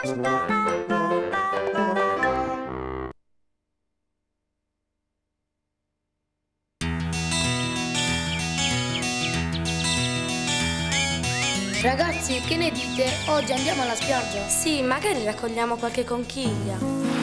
Ragazzi, che ne dite? Oggi andiamo alla spiaggia? Sì, magari raccogliamo qualche conchiglia.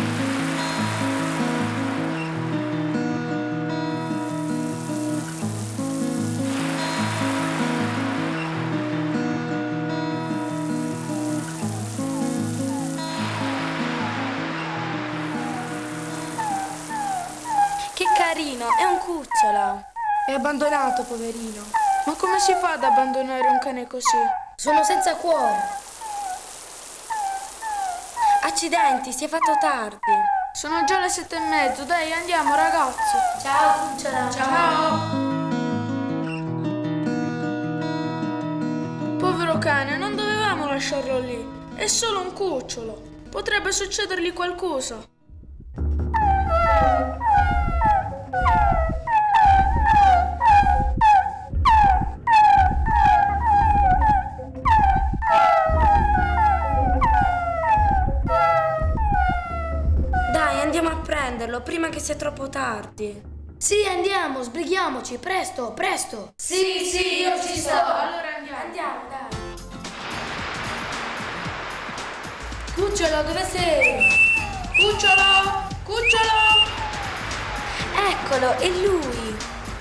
Che carino, è un cucciolo. È abbandonato, poverino. Ma come si fa ad abbandonare un cane così? Sono senza cuore. Accidenti, si è fatto tardi. Sono già le 7:30, dai, andiamo, ragazzi. Ciao, cucciola. Ciao. Povero cane, non dovevamo lasciarlo lì. È solo un cucciolo. Potrebbe succedergli qualcosa. Dai, andiamo a prenderlo prima che sia troppo tardi. Sì, andiamo, sbrighiamoci, presto, presto. Sì, io ci sto. Allora andiamo. Andiamo, dai. Cucciolo, dove sei? Cucciolo! Cucciolo! Eccolo, è lui.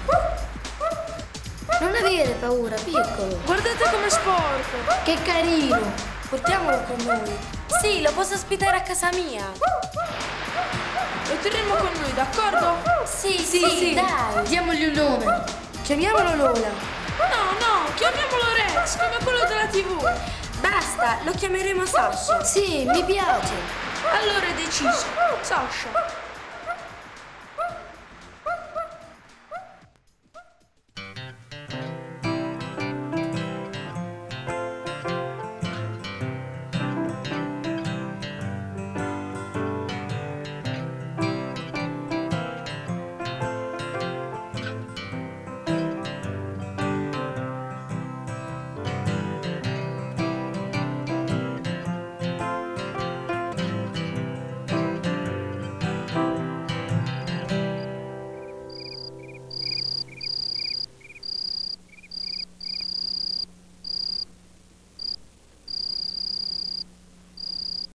Non avere paura, piccolo. Guardate com'è sporco. Che carino. Portiamolo con noi. Sì, lo posso ospitare a casa mia. Lo terremo con noi, d'accordo? Sì, dai. Diamogli un nome. Chiamiamolo Lola. No, chiamiamolo Rex, come quello della TV. Basta, lo chiameremo Sasha. Sì, mi piace. Allora è deciso. Sasha.